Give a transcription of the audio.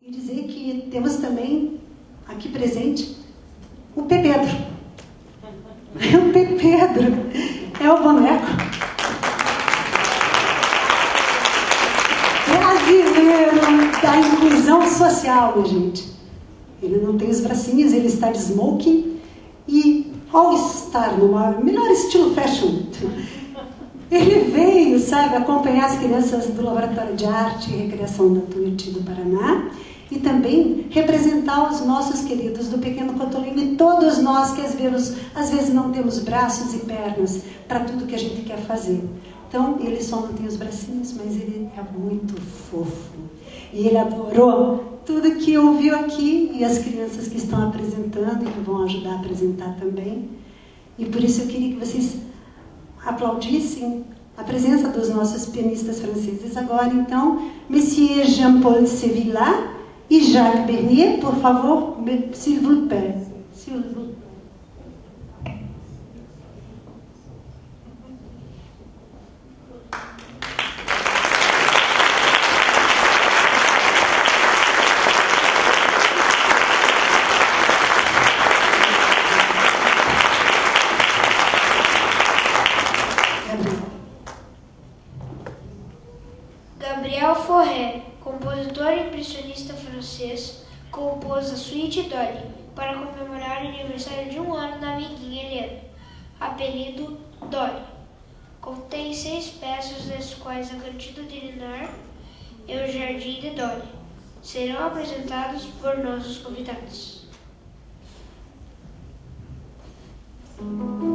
E dizer que temos também aqui presente o P. Pedro. O P. Pedro é o boneco brasileiro da inclusão social, minha gente. Ele não tem os bracinhos, ele está de smoking e ao estar no melhor estilo fashion, ele veio, sabe, acompanhar as crianças do Laboratório de Arte e Recreação da Tuiuti do Paraná e também representar os nossos queridos do Pequeno Cotolengo e todos nós que às vezes não temos braços e pernas para tudo que a gente quer fazer. Então, ele só não tem os bracinhos, mas ele é muito fofo. E ele adorou tudo que ouviu aqui e as crianças que estão apresentando e que vão ajudar a apresentar também. E por isso eu queria que vocês aplaudissem a presença dos nossos pianistas franceses agora. Então, Monsieur Jean-Paul Sevilla e Jacques Bernier, por favor, s'il vous plaît. S'il vous plaît. Gabriel Fauré, compositor e impressionista francês, compôs a Suite Dolly para comemorar o aniversário de 1 ano da amiguinha Helena, apelido Dolly. Contém 6 peças, das quais a Cantiga de Ninar e o Jardim de Dolly serão apresentados por nossos convidados.